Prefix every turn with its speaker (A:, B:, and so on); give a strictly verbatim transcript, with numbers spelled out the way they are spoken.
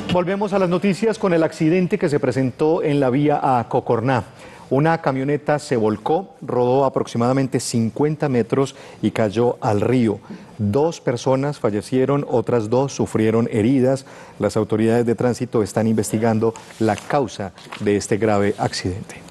A: Volvemos a las noticias con el accidente que se presentó en la vía a Cocorná. Una camioneta se volcó, rodó aproximadamente cincuenta metros y cayó al río. Dos personas fallecieron, otras dos sufrieron heridas. Las autoridades de tránsito están investigando la causa de este grave accidente.